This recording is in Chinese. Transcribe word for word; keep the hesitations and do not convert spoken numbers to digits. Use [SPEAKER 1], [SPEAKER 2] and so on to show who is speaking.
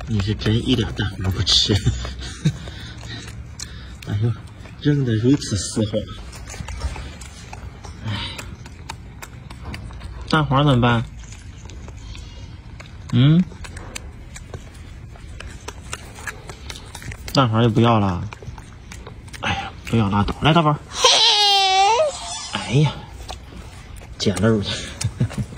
[SPEAKER 1] 你是真一点蛋黄不吃。哎呦，扔得如此嘶吼！哎，蛋黄怎么办？嗯？蛋黄就不要了。哎呀，不要拉倒，来大宝。哎呀，捡了出去。